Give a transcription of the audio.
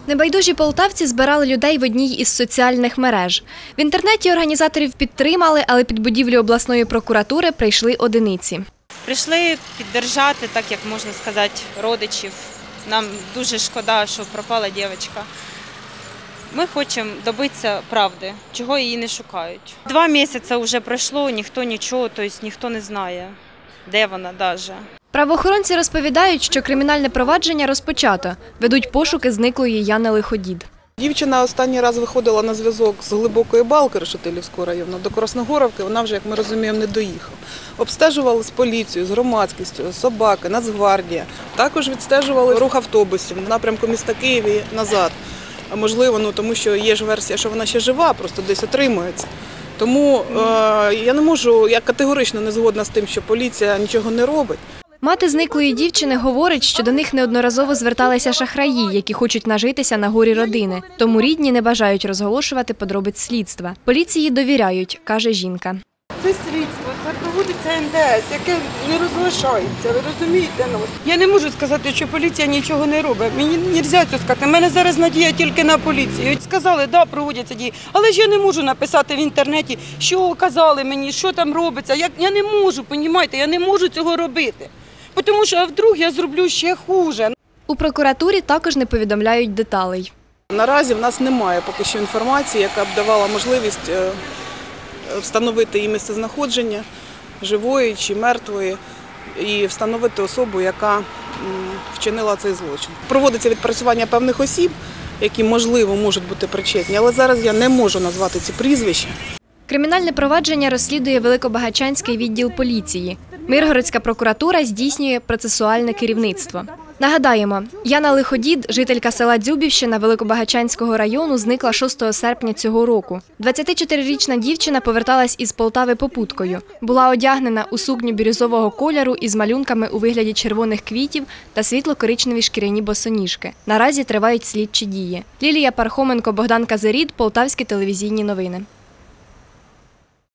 Небайдужі полтавці збирали людей в одній із соціальних мереж. В інтернеті організаторів підтримали, але під будівлю обласної прокуратури прийшли одиниці. Прийшли підтримати, так як можна сказати, родичів. Нам дуже шкода, що пропала дівчинка. Ми хочемо добитися правди, чого її не шукають. 2 місяці вже пройшло, ніхто нічого, тобто ніхто не знає, де вона навіть. Правоохоронці розповідають, що кримінальне провадження розпочато. Ведуть пошуки зниклої Яни Лиходід. Дівчина останній раз виходила на зв'язок з Глибокої Балки Решетилівського району до Красногоровки, вона вже, як ми розуміємо, не доїхала. Обстежували з поліцією, з громадськістю, собаки, Нацгвардія. Також відстежували рух автобусів в напрямку міста Київ і назад. А можливо, тому що є ж версія, що вона ще жива, просто десь отримується. Тому я категорично не згодна з тим, що поліція нічого не робить. Мати зниклої дівчини говорить, що до них неодноразово зверталися шахраї, які хочуть нажитися на горі родини. Тому рідні не бажають розголошувати подробиць слідства. Поліції довіряють, каже жінка. Це слідство, це проводиться НДС, яке не розглашається, ви розумієте? Я не можу сказати, що поліція нічого не робить. Мені не можна це сказати. У мене зараз надія тільки на поліцію. Сказали, так, проводяться дії. Але ж я не можу написати в інтернеті, що казали мені, що там робиться. Я не можу, розумієте, я не можу цього робити. Тому що, а вдруг я зроблю ще хуже. У прокуратурі також не повідомляють деталей. Наразі в нас немає поки що інформації, яка б давала можливість встановити її місцезнаходження, живої чи мертвої, і встановити особу, яка вчинила цей злочин. Проводиться відпрацювання певних осіб, які, можливо, можуть бути причетні, але зараз я не можу назвати ці прізвища. Кримінальне провадження розслідує Великобагачанський відділ поліції. Миргородська прокуратура здійснює процесуальне керівництво. Нагадаємо, Яна Лиходід, жителька села Дзюбівщина Великобагачанського району, зникла 6 серпня цього року. 24-річна дівчина поверталась із Полтави попуткою. Була одягнена у сукню бірюзового кольору із малюнками у вигляді червоних квітів та світло-коричневі шкіряні босоніжки. Наразі тривають слідчі дії. Лілія Пархоменко, Богдан Казирід, Полтавські телевізійні новини.